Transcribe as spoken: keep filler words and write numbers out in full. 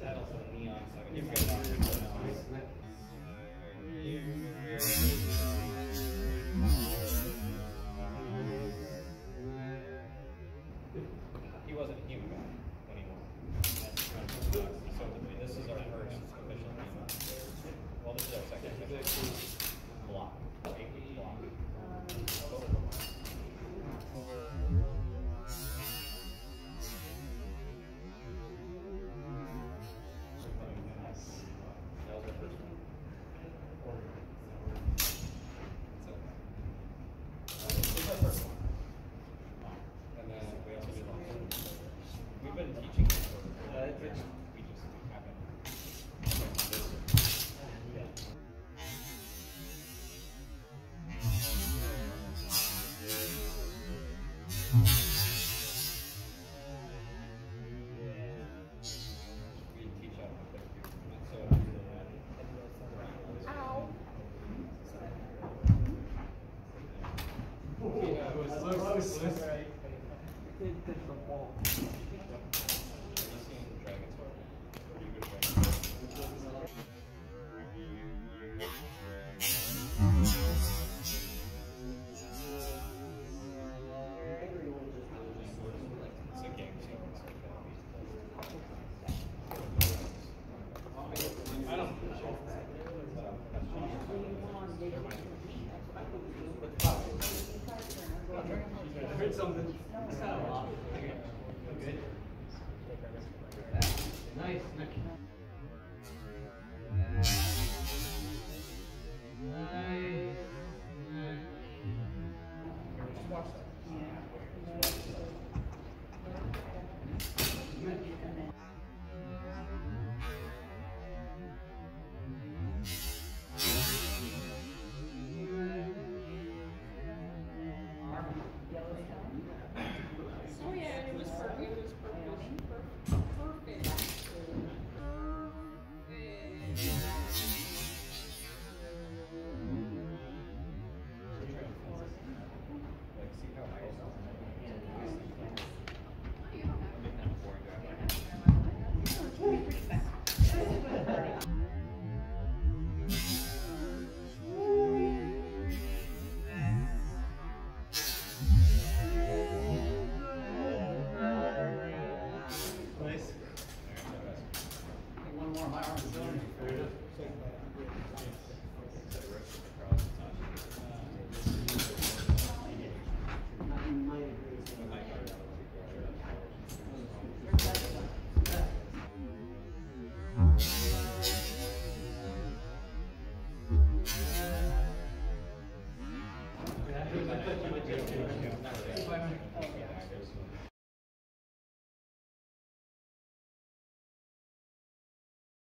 saddles and neon, so I can give you a lot of He wasn't a HEMA guy when he won. So this is our first official HEMA. Well, this is our second official block. Eight block. Something. It's kind of a lot. Good. Nice. Just watch that.